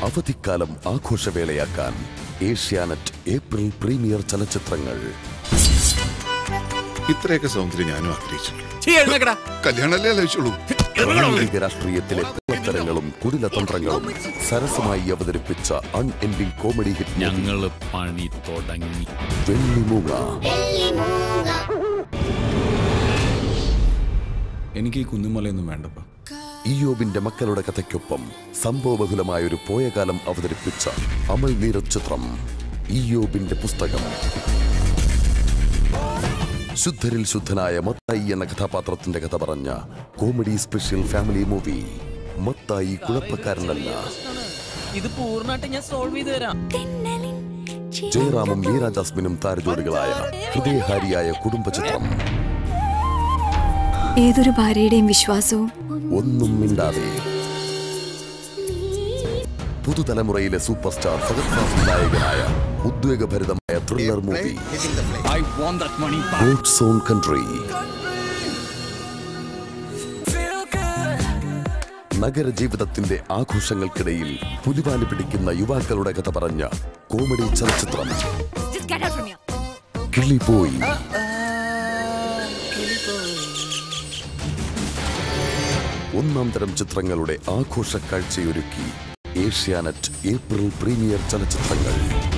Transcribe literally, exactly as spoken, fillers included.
അവധിക്കാലം ആഘോഷവേളയാക്കാൻ Asianet April premier ചലച്ചിത്രങ്ങൾ. ഇത്രയൊക്കെ സൗന്ദര്യം ഞാനും ആഗ്രഹിച്ചു. കല്യാണല്ലേ ആലോചിച്ചോളൂ. രാഷ്ട്രീയത്തിലെ കുളത്തരങ്ങളും കുടിലതന്ത്രങ്ങളും സരസമായി അവതരിപ്പിച്ച അൺ എൻഡിംഗ് കോമഡി ഹിറ്റ് ഞങ്ങൾ പണി തുടങ്ങി. വെള്ളിമൂങ്ങ. എനിക്ക് ഈ കുന്നുമലയൊന്നും വേണ്ടപ്പ. ഇയ്യോബിന്റെ മക്കളുടെ കഥയ്ക്കൊപ്പം സംഭവബഹുലമായൊരു പോയകാലം അവതരിപ്പിച്ച അമൽ നീരജ് ചിത്രം ഇയ്യോബിന്റെ പുസ്തകം. ശുദ്ധരിൽ ശുദ്ധനായ മത്തായി എന്ന കഥാപാത്രത്തിന്റെ കഥ പറഞ്ഞ comedy special family movie. Mathai കുഴപ്പക്കാരനല്ല. ഇത് പൂർണ്ണമായിട്ട് ഞാൻ സോൾവ് ചെയ്തു തരാം. ജയറാമും മീര ജാസ്മിനും താരജോഡികളായ ഹൃദയഹാരിയായ കുടുംബ ചിത്രം. ഏതൊരു ഭാര്യയുടെയും വിശ്വാസവും ഒന്നും മിണ്ടാതെ. പുതുതലമുറയിലെ സൂപ്പർ സ്റ്റാർ ഫഹദ് ഫാസിൽ നായകനായ ഉദ്വേഗഭരിതമായ thriller movie God's own country. നഗരജീവിതത്തിന്റെ ആഘോഷങ്ങൾക്കിടയിൽ പുലിവാലി പിടിക്കുന്ന യുവാക്കളുടെ കഥ പറഞ്ഞ കോമഡി ചലച്ചിത്രം കിളിപോയി. ഒന്നാം തരം ചിത്രങ്ങളുടെ ആഘോഷ കാഴ്ചയൊരുക്കി ഏഷ്യാനെറ്റ് ഏപ്രിൽ പ്രീമിയർ ചലച്ചിത്രങ്ങൾ.